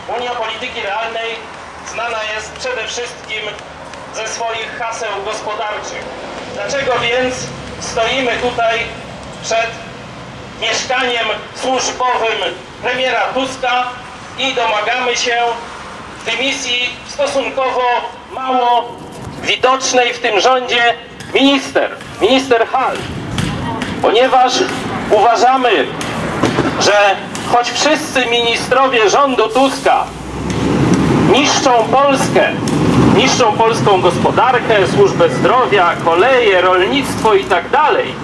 Unia Polityki Realnej znana jest przede wszystkim ze swoich haseł gospodarczych. Dlaczego więc stoimy tutaj przed mieszkaniem służbowym premiera Tuska i domagamy się dymisji stosunkowo mało widocznej w tym rządzie minister Hall? Ponieważ uważamy, że choć wszyscy ministrowie rządu Tuska niszczą Polskę, niszczą polską gospodarkę, służbę zdrowia, koleje, rolnictwo i tak dalej,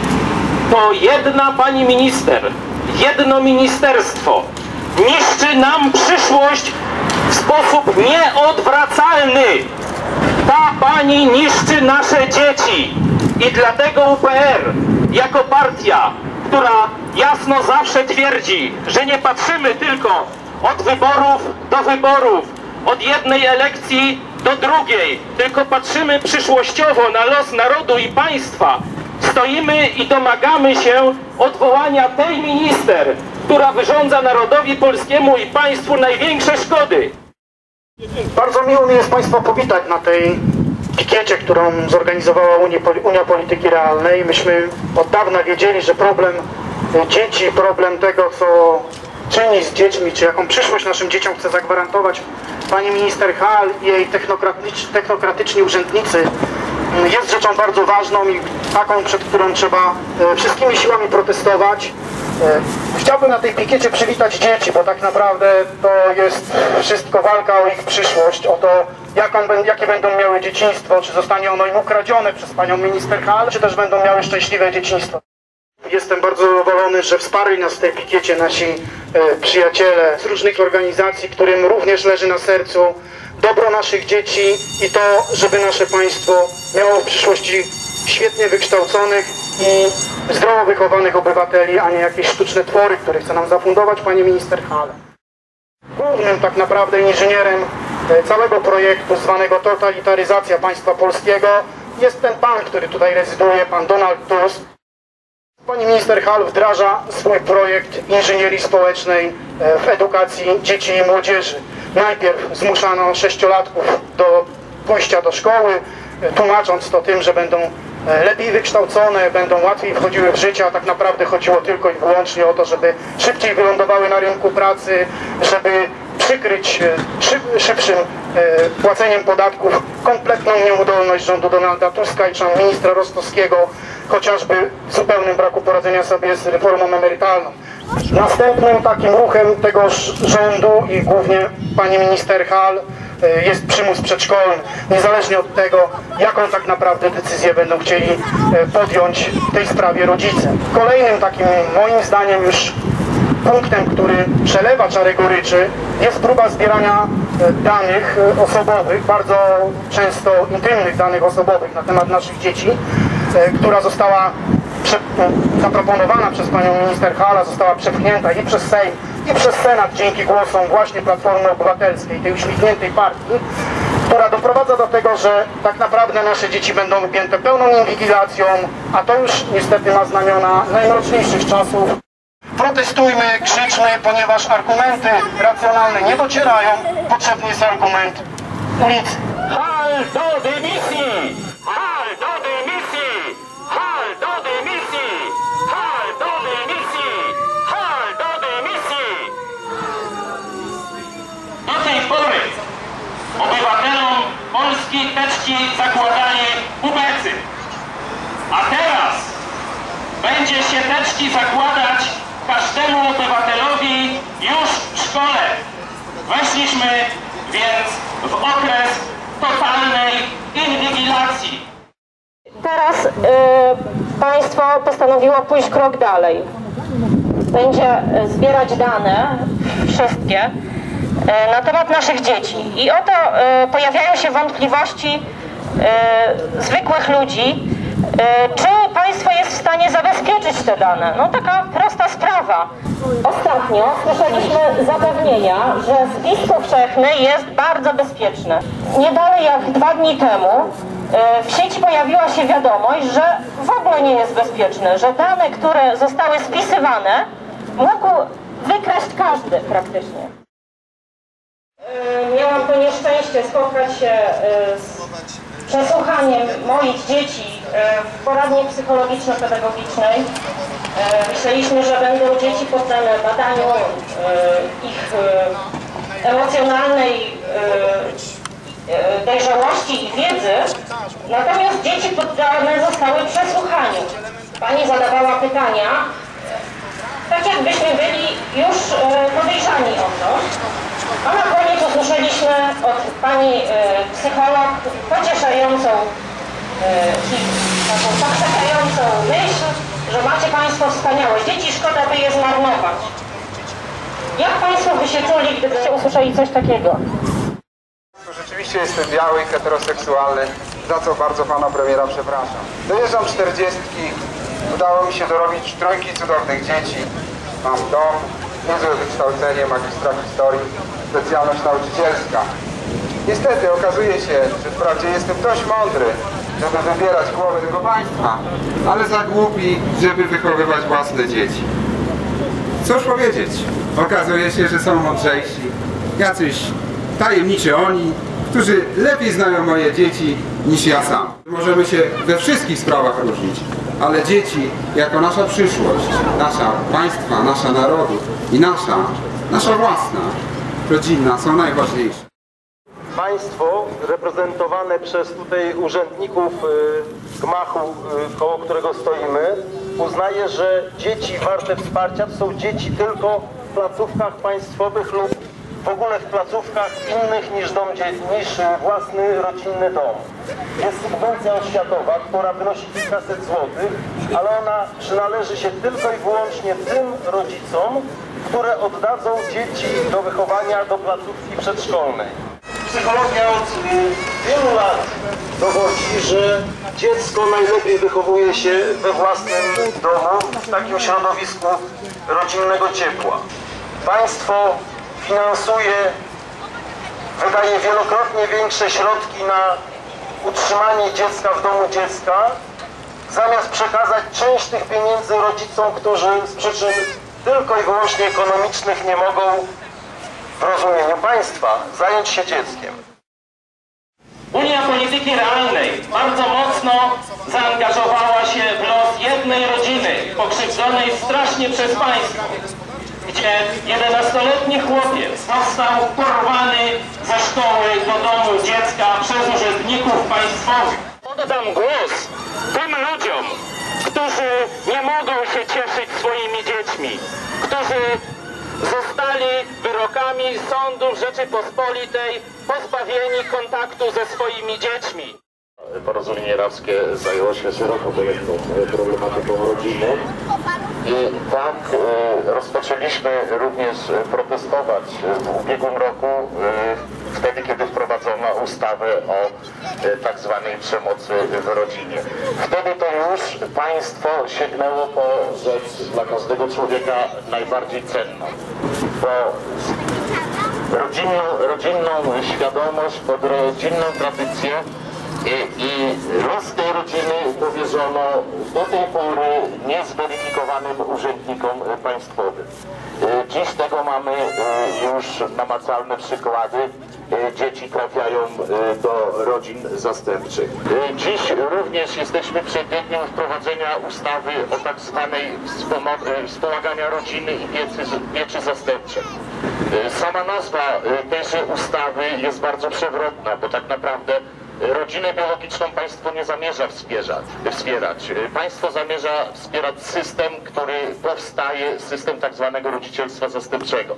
to jedna pani minister, jedno ministerstwo niszczy nam przyszłość w sposób nieodwracalny. Ta pani niszczy nasze dzieci i dlatego UPR jako partia, która jasno zawsze twierdzi, że nie patrzymy tylko od wyborów do wyborów, od jednej elekcji do drugiej, tylko patrzymy przyszłościowo na los narodu i państwa, stoimy i domagamy się odwołania tej minister, która wyrządza narodowi polskiemu i państwu największe szkody. Bardzo miło mi jest Państwa powitać na tej pikiecie, którą zorganizowała Unia Polityki Realnej. Myśmy od dawna wiedzieli, że problem dzieci, problem tego, co czyni z dziećmi, czy jaką przyszłość naszym dzieciom chce zagwarantować pani minister Hall i jej technokratyczni urzędnicy, jest rzeczą bardzo ważną i taką, przed którą trzeba wszystkimi siłami protestować. Chciałbym na tej pikiecie przywitać dzieci, bo tak naprawdę to jest wszystko walka o ich przyszłość, o to, jakie będą miały dzieciństwo, czy zostanie ono im ukradzione przez panią minister Hall, czy też będą miały szczęśliwe dzieciństwo. Jestem bardzo zadowolony, że wsparli nas w tej pikiecie nasi przyjaciele z różnych organizacji, którym również leży na sercu dobro naszych dzieci i to, żeby nasze państwo miało w przyszłości świetnie wykształconych i zdrowo wychowanych obywateli, a nie jakieś sztuczne twory, które chce nam zafundować pani minister Hall. Głównym tak naprawdę inżynierem całego projektu zwanego totalitaryzacja państwa polskiego jest ten pan, który tutaj rezyduje, pan Donald Tusk. Pani minister Hall wdraża swój projekt inżynierii społecznej w edukacji dzieci i młodzieży. Najpierw zmuszano 6-latków do pójścia do szkoły, tłumacząc to tym, że będą lepiej wykształcone, będą łatwiej wchodziły w życie, a tak naprawdę chodziło tylko i wyłącznie o to, żeby szybciej wylądowały na rynku pracy, żeby przykryć szybszym płaceniem podatków kompletną nieudolność rządu Donalda Tuska i ministra Rostowskiego, chociażby w zupełnym braku poradzenia sobie z reformą emerytalną. Następnym takim ruchem tegoż rządu i głównie pani minister Hall jest przymus przedszkolny, niezależnie od tego, jaką tak naprawdę decyzję będą chcieli podjąć w tej sprawie rodzice. Kolejnym takim, moim zdaniem, już punktem, który przelewa czarę goryczy, jest próba zbierania danych osobowych, bardzo często intymnych danych osobowych na temat naszych dzieci, która została zaproponowana przez panią minister Hall, została przepchnięta i przez Sejm, i przez Senat dzięki głosom właśnie Platformy Obywatelskiej, tej uśmiechniętej partii, która doprowadza do tego, że tak naprawdę nasze dzieci będą wypięte pełną inwigilacją, a to już niestety ma znamiona najmroczniejszych czasów. Protestujmy, krzyczmy, ponieważ argumenty racjonalne nie docierają, potrzebny jest argument ulicy. Hall do dymisji! Hall do dymisji! Hall do dymisji! Hall do dymisji! Hall do dymisji! Do tej pory obywatelom Polski teczki zakładali ubecy, a teraz będzie się teczki zakładać każdemu obywatelowi już w szkole. Weszliśmy więc w okres totalnej inwigilacji. Teraz państwo postanowiło pójść krok dalej. Będzie zbierać dane, wszystkie, na temat naszych dzieci. I oto pojawiają się wątpliwości zwykłych ludzi, czy państwo jest w stanie zabezpieczyć te dane. No taka prosta sprawa. Ostatnio słyszeliśmy zapewnienia, że spis powszechny jest bardzo bezpieczny. Nie dalej jak 2 dni temu w sieci pojawiła się wiadomość, że w ogóle nie jest bezpieczny, że dane, które zostały spisywane, mógł wykraść każdy praktycznie. miałam to nieszczęście spotkać się z przesłuchaniem moich dzieci w poradni psychologiczno-pedagogicznej. Myśleliśmy, że będą dzieci poddane badaniu ich emocjonalnej dojrzałości i wiedzy, natomiast dzieci poddane zostały przesłuchaniu. Pani zadawała pytania, tak jakbyśmy byli już podejrzani o to, a na koniec usłyszeliśmy od pani psycholog pocieszającą i taką zachęcającą myśl, że macie Państwo wspaniałe dzieci, szkoda by je zmarnować. Jak Państwo by się czuli, gdybyście usłyszeli coś takiego? Rzeczywiście jestem biały i heteroseksualny, za co bardzo pana premiera przepraszam. Dojeżdżam 40, udało mi się dorobić trójki cudownych dzieci. Mam dom, niezłe wykształcenie, magistra historii, specjalność nauczycielska. Niestety okazuje się, że wprawdzie jestem dość mądry, żeby wybierać głowę tego państwa, ale za głupi, żeby wychowywać własne dzieci. Cóż powiedzieć? Okazuje się, że są mądrzejsi, jacyś tajemniczy oni, którzy lepiej znają moje dzieci niż ja sam. Możemy się we wszystkich sprawach różnić, ale dzieci jako nasza przyszłość, nasza państwa, nasza narodu i nasza własna, rodzinna są najważniejsze. Państwo reprezentowane przez tutaj urzędników gmachu, koło którego stoimy, uznaje, że dzieci warte wsparcia to są dzieci tylko w placówkach państwowych lub w ogóle w placówkach innych niż własny rodzinny dom. Jest subwencja oświatowa, która wynosi kilkaset złotych, ale ona przynależy się tylko i wyłącznie tym rodzicom, które oddadzą dzieci do wychowania do placówki przedszkolnej. Psychologia od wielu lat dowodzi, że dziecko najlepiej wychowuje się we własnym domu, w takim środowisku rodzinnego ciepła. Państwo finansuje, wydaje wielokrotnie większe środki na utrzymanie dziecka w domu dziecka, zamiast przekazać część tych pieniędzy rodzicom, którzy z przyczyn tylko i wyłącznie ekonomicznych nie mogą w rozumieniu państwa zająć się dzieckiem. Unia Polityki Realnej bardzo mocno zaangażowała się w los jednej rodziny pokrzywdzonej strasznie przez państwo, gdzie 11-letni chłopiec został porwany ze szkoły do domu dziecka przez urzędników państwowych. Oddam głos tym ludziom, którzy nie mogą się cieszyć swoimi dziećmi, którzy zostali wyrokami sądów Rzeczypospolitej pozbawieni kontaktu ze swoimi dziećmi. Porozumienie Rawskie zajęło się szeroko pojętą problematyką rodziny i tak rozpoczęliśmy również protestować w ubiegłym roku, wtedy kiedy wprowadzono ustawę o tak zwanej przemocy w rodzinie. Wtedy to już państwo sięgnęło po rzecz dla każdego człowieka najbardziej cenną, bo rodzinną świadomość, pod rodzinną tradycję i los tej rodziny powierzono do tej pory niezweryfikowanym urzędnikom państwowym. Dziś tego mamy już namacalne przykłady. Dzieci trafiają do rodzin zastępczych. Dziś również jesteśmy przed dniem wprowadzenia ustawy o tak zwanej wspomagania rodziny i pieczy zastępczej. Sama nazwa tejże ustawy jest bardzo przewrotna, bo tak naprawdę rodzinę biologiczną państwo nie zamierza wspierać. Państwo zamierza wspierać system, który powstaje, system tak zwanego rodzicielstwa zastępczego.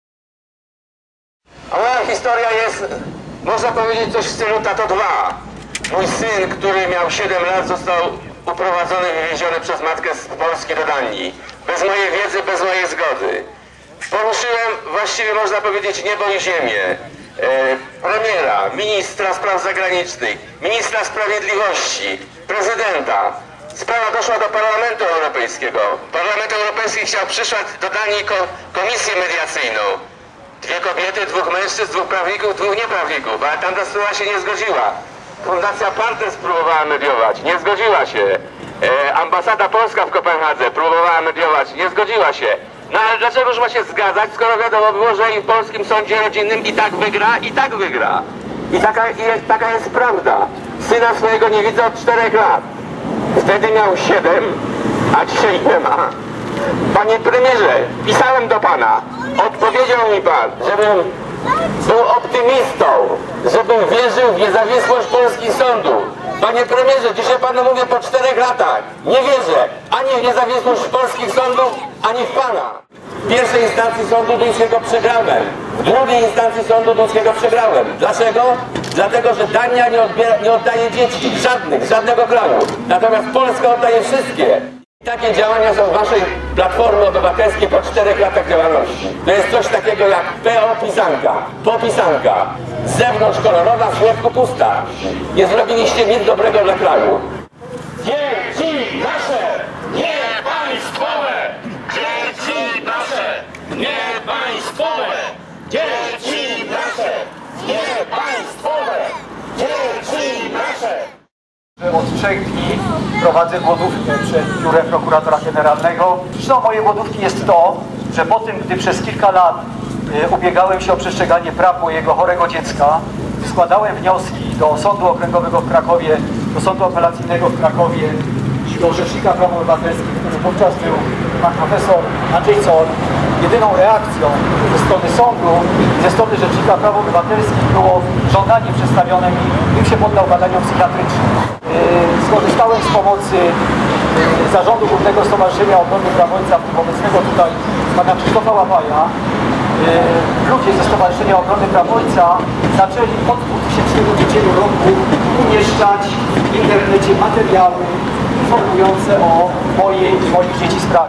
A moja historia jest, można powiedzieć, coś w stylu Tato 2. Mój syn, który miał 7 lat, został uprowadzony i wywieziony przez matkę z Polski do Danii. Bez mojej wiedzy, bez mojej zgody. Poruszyłem właściwie, można powiedzieć, niebo i ziemię. Premiera, ministra spraw zagranicznych, ministra sprawiedliwości, prezydenta. Sprawa doszła do Parlamentu Europejskiego. Parlament Europejski chciał przysłać do Danii komisję mediacyjną. 2 kobiety, 2 mężczyzn, 2 prawników, 2 nieprawników, ale tamta strona się nie zgodziła. Fundacja Partners próbowała mediować, nie zgodziła się. Ambasada Polska w Kopenhadze próbowała mediować, nie zgodziła się. No ale dlaczegoż ma się zgadzać, skoro wiadomo było, że i w polskim sądzie rodzinnym i tak wygra, i tak wygra. I taka jest prawda. Syna swojego nie widzę od 4 lat. Wtedy miał 7, a dzisiaj nie ma. Panie premierze, pisałem do pana. Odpowiedział mi pan, żebym był optymistą, żebym wierzył w niezawisłość polskich sądów. Panie premierze, dzisiaj panu mówię po 4 latach. Nie wierzę ani w niezawisłość polskich sądów, ani w pana. W pierwszej instancji sądu duńskiego przegrałem. W drugiej instancji sądu duńskiego przegrałem. Dlaczego? Dlatego, że Dania nie oddaje dzieci. Żadnego kraju. Natomiast Polska oddaje wszystkie. Takie działania są waszej Platformy Obywatelskiej po 4 latach działalności. To jest coś takiego jak PO pisanka, popisanka. Z zewnątrz kolorowa, w środku pusta. Nie zrobiliście nic dobrego dla kraju. Dzieci nasze, nie państwowe! Dzieci nasze, nie państwowe! Dzieci nasze, nie państwowe! Dzieci nasze! Od 3 dni prowadzę głodówkę przed biurem prokuratora generalnego. Przyczyną mojej głodówki jest to, że po tym, gdy przez kilka lat ubiegałem się o przestrzeganie praw mojego chorego dziecka, składałem wnioski do Sądu Okręgowego w Krakowie, do Sądu Apelacyjnego w Krakowie, do Rzecznika Praw Obywatelskich, który wówczas był pan profesor Andrzej Zoll. Jedyną reakcją ze strony sądu i ze strony Rzecznika Praw Obywatelskich było żądanie przedstawione mi, bym się poddał badaniom psychiatrycznym. Skorzystałem z pomocy Zarządu Głównego Stowarzyszenia Obrony Praw Ojca, w tym obecnego tutaj pana Krzysztofa Łapaja. Ludzie ze Stowarzyszenia Obrony Praw Ojca zaczęli od 2003 roku umieszczać w internecie materiały informujące o mojej i moich dzieci sprawie.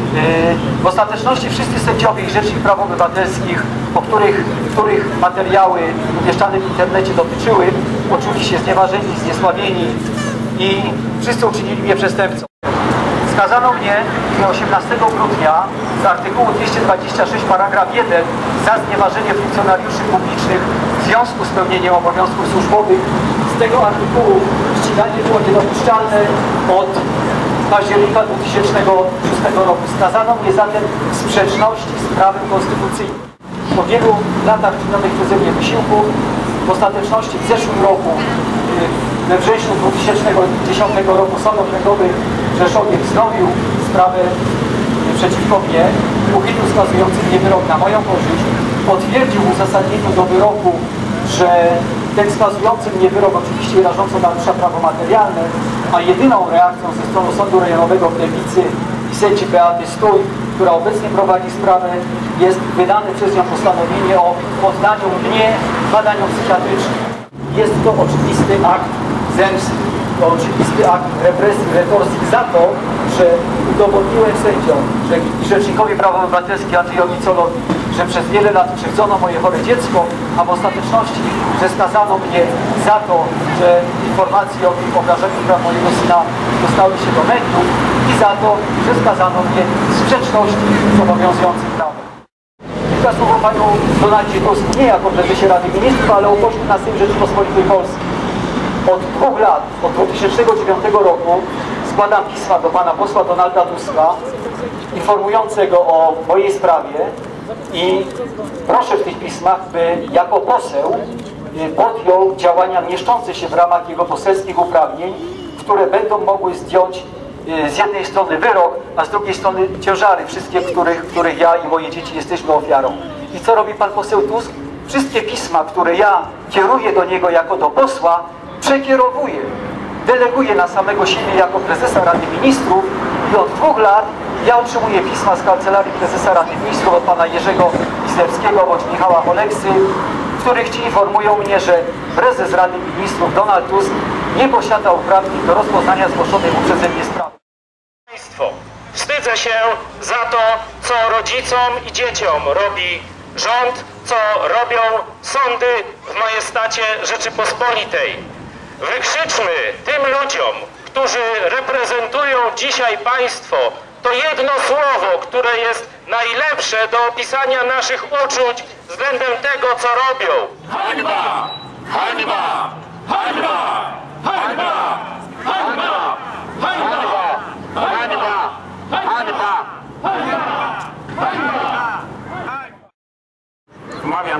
W ostateczności wszyscy sędziowie i Rzecznik Praw Obywatelskich, których materiały umieszczane w internecie dotyczyły, poczuli się znieważeni, zniesławieni i wszyscy uczynili mnie przestępcą. Skazano mnie 18 grudnia z artykułu 226 paragraf 1 za znieważenie funkcjonariuszy publicznych w związku z pełnieniem obowiązków służbowych. Z tego artykułu ściganie było niedopuszczalne od października 2006 roku. Skazano mnie zatem w sprzeczności z prawem konstytucyjnym. Po wielu latach czynionych przeze mnie wysiłków, w ostateczności w zeszłym roku, we wrześniu 2010 roku Sąd Okręgowy w Rzeszowie wznowił sprawę przeciwko mnie, uchylił skazujący mnie wyrok na moją korzyść, potwierdził w uzasadnieniu do wyroku, że ten skazujący mnie wyrok oczywiście rażąco narusza prawo materialne, a jedyną reakcją ze strony Sądu Rejonowego w Gliwicy i sędzi Beaty Stój, która obecnie prowadzi sprawę, jest wydane przez nią postanowienie o poddaniu mnie badaniom psychiatrycznym. Jest to oczywisty akt zemsty, to oczywisty akt represji, retorsji za to, że udowodniłem sędziom i Rzecznikowi Praw Obywatelskich Andrzejowi Zollowi, że przez wiele lat krzywdzono moje chore dziecko, a w ostateczności, że skazano mnie za to, że informacje o tym obrażeniu praw mojego syna dostały się do mediów i za to, że skazano mnie w sprzeczności z obowiązującym prawem. Kilka słów o panu Donaldzie Tusku, nie jako prezesie Rady Ministrów, ale o pośle na Sejm Rzeczypospolitej Polskiej. Od 2 lat, od 2009 roku składam pisma do pana posła Donalda Tuska informującego o mojej sprawie i proszę w tych pismach, by jako poseł podjął działania mieszczące się w ramach jego poselskich uprawnień, które będą mogły zdjąć z jednej strony wyrok, a z drugiej strony ciężary, wszystkie których ja i moje dzieci jesteśmy ofiarą. I co robi pan poseł Tusk? Wszystkie pisma, które ja kieruję do niego jako do posła, przekierowuję, deleguję na samego siebie jako prezesa Rady Ministrów i od 2 lat ja otrzymuję pisma z Kancelarii Prezesa Rady Ministrów od pana Jerzego Izdebskiego bądź Michała Oleksy, w których ci informują mnie, że prezes Rady Ministrów Donald Tusk nie posiada uprawnień do rozpoznania zgłoszonej mu przeze mnie sprawy. Państwo, wstydzę się za to, co rodzicom i dzieciom robi rząd, co robią sądy w majestacie Rzeczypospolitej. Wykrzyczmy tym ludziom, którzy reprezentują dzisiaj państwo, to jedno słowo, które jest najlepsze do opisania naszych uczuć względem tego, co robią. Hańba! Hańba! Hańba! Hańba! Hańba! Hańba! Hańba! Hańba! Hańba!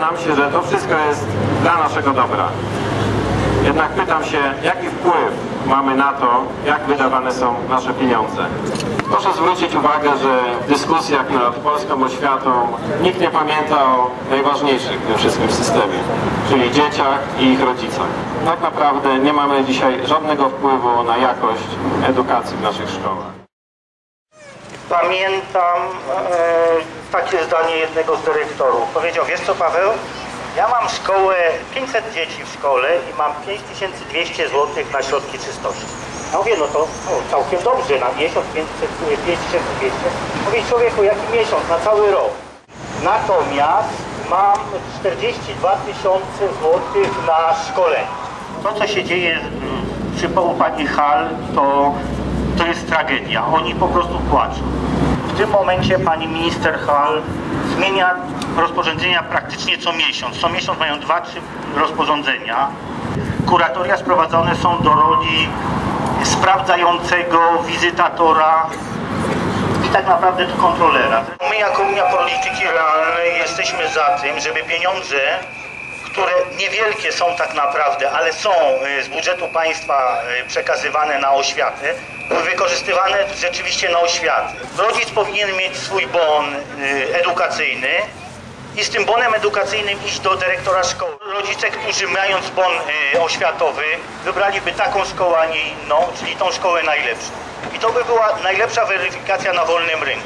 nam się, że to wszystko jest dla naszego dobra. Jednak pytam się, jaki wpływ mamy na to, jak wydawane są nasze pieniądze. Proszę zwrócić uwagę, że w dyskusjach nad polską oświatą nikt nie pamięta o najważniejszych w tym wszystkim systemie, czyli dzieciach i ich rodzicach. Tak naprawdę nie mamy dzisiaj żadnego wpływu na jakość edukacji w naszych szkołach. Pamiętam takie zdanie jednego z dyrektorów. Powiedział, wiesz co, Paweł? Ja mam szkołę, 500 dzieci w szkole i mam 5200 zł na środki czystości. Ja mówię, no to całkiem dobrze, na miesiąc 5200. Mówię, człowieku, jaki miesiąc? Na cały rok. Natomiast mam 42 000 złotych na szkolenie. To, co się dzieje przy pani Hall, to jest tragedia. Oni po prostu płaczą. W tym momencie pani minister Hall zmienia rozporządzenia praktycznie co miesiąc. Co miesiąc mają 2-3 rozporządzenia. Kuratoria sprowadzone są do roli sprawdzającego, wizytatora i tak naprawdę do kontrolera. My jako Unia Polityki Realnej jesteśmy za tym, żeby pieniądze, które niewielkie są tak naprawdę, ale są z budżetu państwa przekazywane na oświatę, były wykorzystywane rzeczywiście na oświatę. Rodzic powinien mieć swój bon edukacyjny i z tym bonem edukacyjnym iść do dyrektora szkoły. Rodzice, którzy mając bon oświatowy, wybraliby taką szkołę, a nie inną, czyli tą szkołę najlepszą. I to by była najlepsza weryfikacja na wolnym rynku.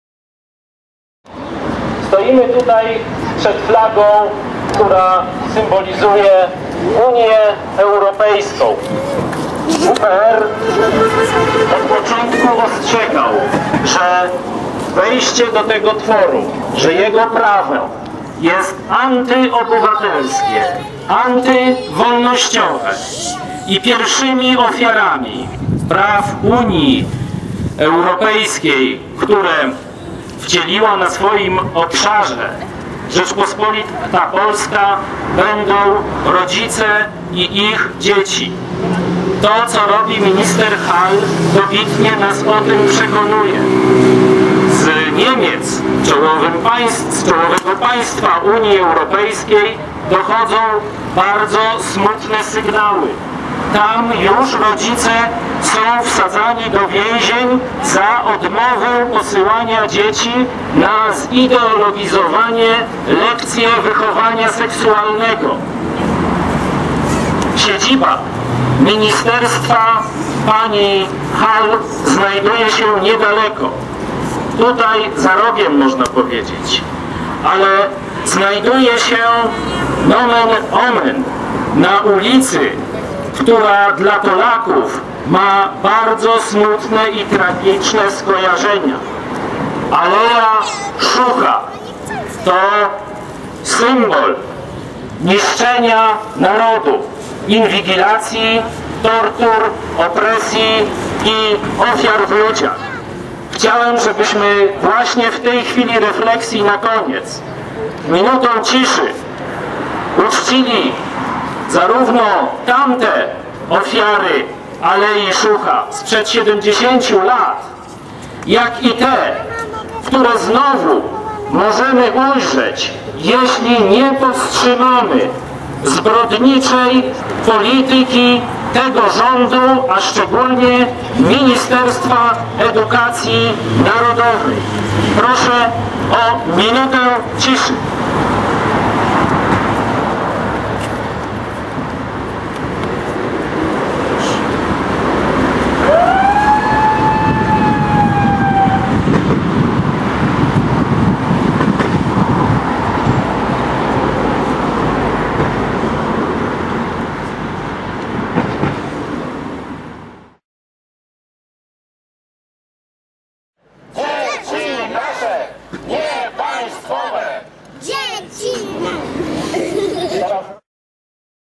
Stoimy tutaj przed flagą, która symbolizuje Unię Europejską. UPR od początku ostrzegał, że wejście do tego tworu, że jego prawo jest antyobywatelskie, antywolnościowe i pierwszymi ofiarami praw Unii Europejskiej, które wcieliła na swoim obszarze Rzeczpospolita Polska, będą rodzice i ich dzieci. To, co robi minister Hall, dobitnie nas o tym przekonuje. Z Niemiec, czołowego państwa Unii Europejskiej, dochodzą bardzo smutne sygnały. Tam już rodzice są wsadzani do więzień za odmowę posyłania dzieci na zideologizowanie lekcje wychowania seksualnego. Siedziba ministerstwa pani Hall znajduje się niedaleko. Tutaj za rogiem, można powiedzieć. Ale znajduje się nomen omen na ulicy, która dla Polaków ma bardzo smutne i tragiczne skojarzenia. Aleja Szucha to symbol niszczenia narodu, inwigilacji, tortur, opresji i ofiar w ludziach. Chciałem, żebyśmy właśnie w tej chwili refleksji na koniec, minutą ciszy, uczcili zarówno tamte ofiary Alei Szucha sprzed 70 lat, jak i te, które znowu możemy ujrzeć, jeśli nie powstrzymamy zbrodniczej polityki tego rządu, a szczególnie Ministerstwa Edukacji Narodowej. Proszę o minutę ciszy.